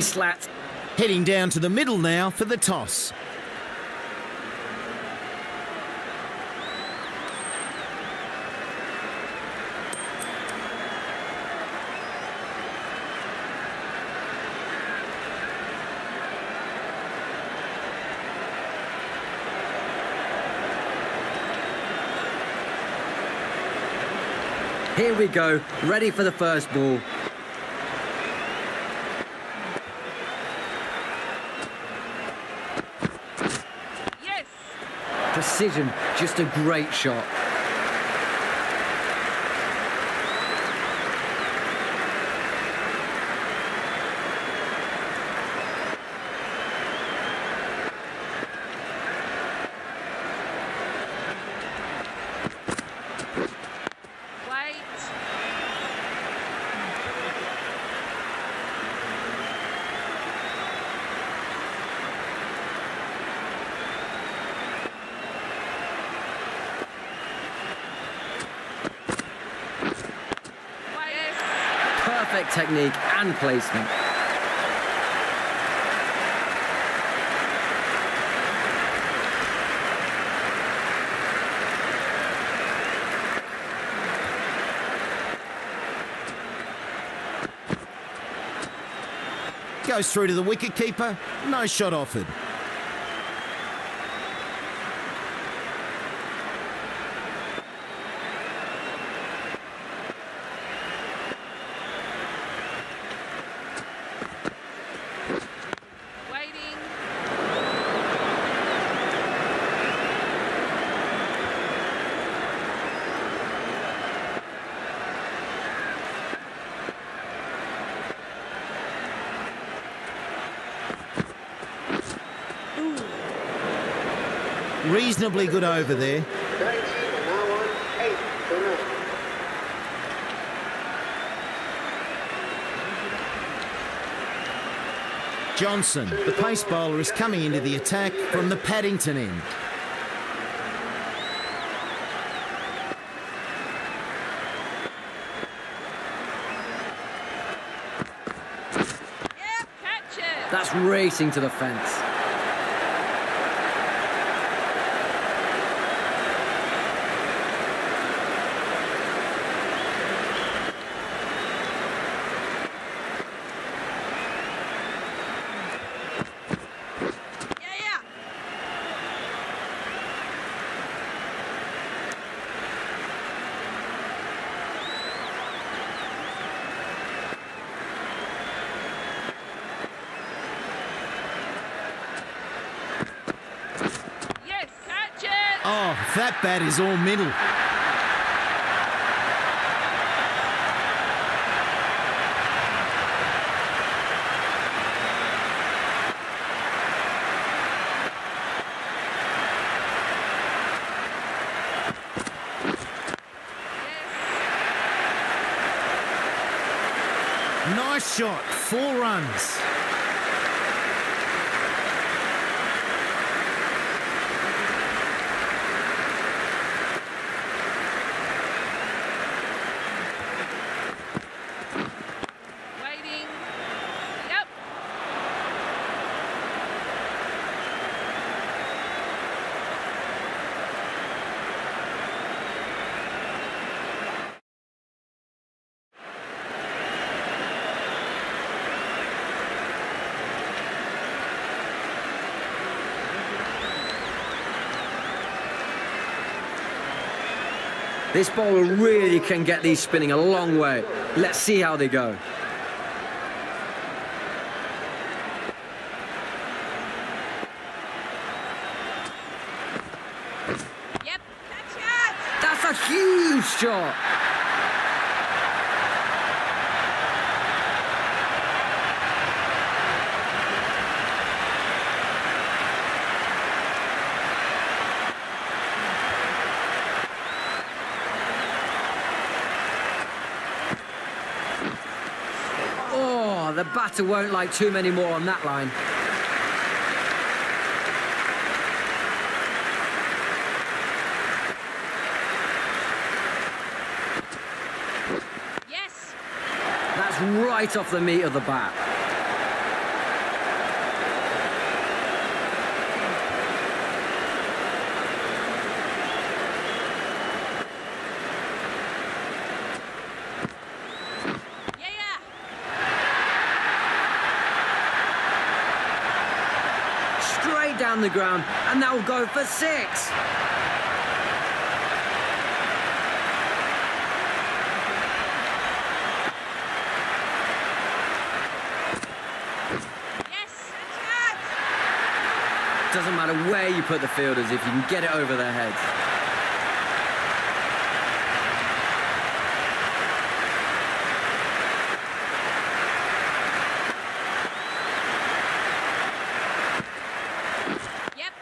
Slat. Heading down to the middle now for the toss. Here we go, ready for the first ball. Yes! Precision, just a great shot. Perfect technique and placement. Goes through to the wicket-keeper. No shot offered. Reasonably good over there. Johnson, the pace bowler, is coming into the attack from the Paddington end. Yep, catch it! That's racing to the fence. Oh, that bat is all middle. Nice shot, 4 runs. This bowler really can get these spinning a long way. Let's see how they go. Yep, catch it! That's a huge shot. The batter won't like too many more on that line. Yes. That's right off the meat of the bat. straight down the ground, and that will go for 6. Doesn't matter where you put the fielders if you can get it over their heads. Yep.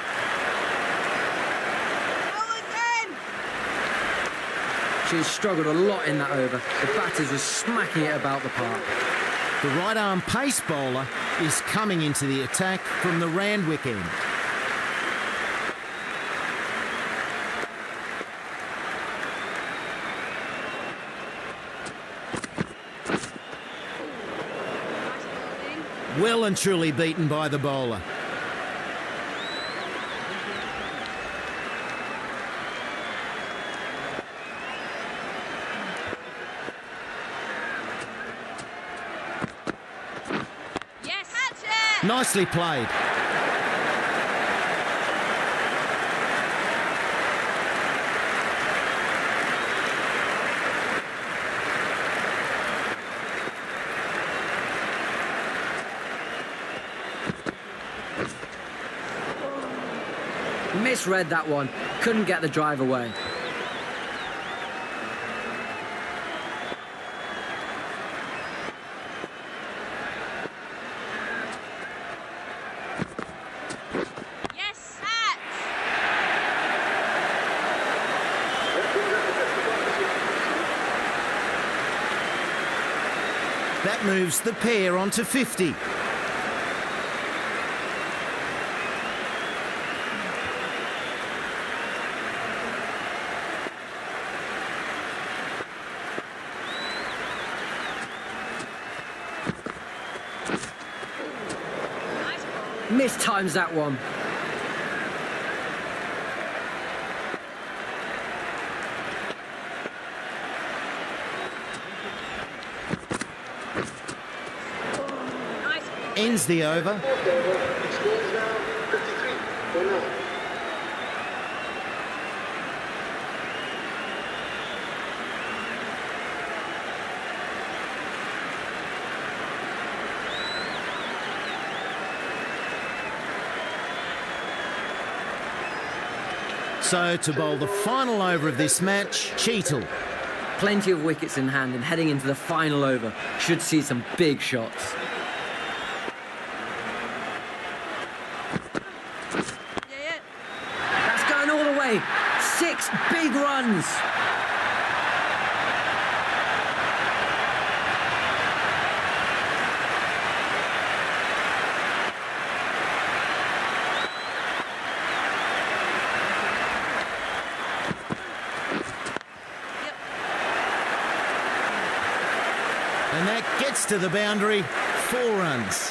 She's struggled a lot in that over. The batters were smacking it about the park. The right-arm pace bowler is coming into the attack from the Randwick end. Well and truly beaten by the bowler. Nicely played. Misread that one. Couldn't get the drive away. That moves the pair onto 50. Mistimes that one. Ends the over. So to bowl the final over of this match, Cheetal. Plenty of wickets in hand and heading into the final over. Should see some big shots. That's going all the way. 6 big runs. And that gets to the boundary. 4 runs.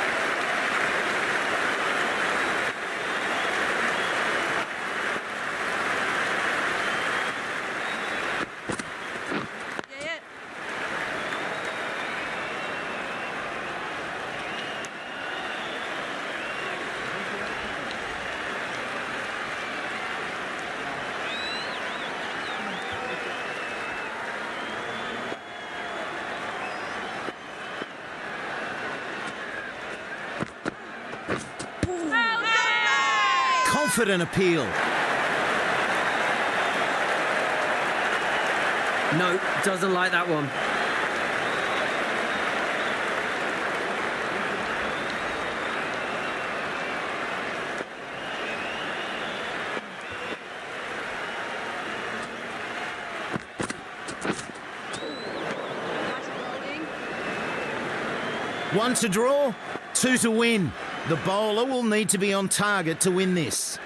Confident appeal. No, doesn't like that one. One to draw, 2 to win. The bowler will need to be on target to win this.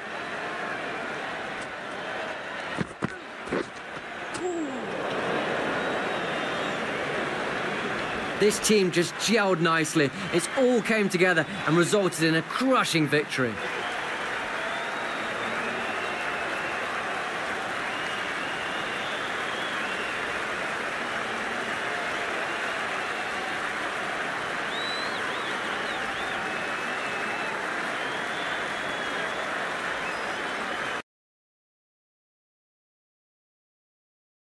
This team just gelled nicely. It all came together and resulted in a crushing victory.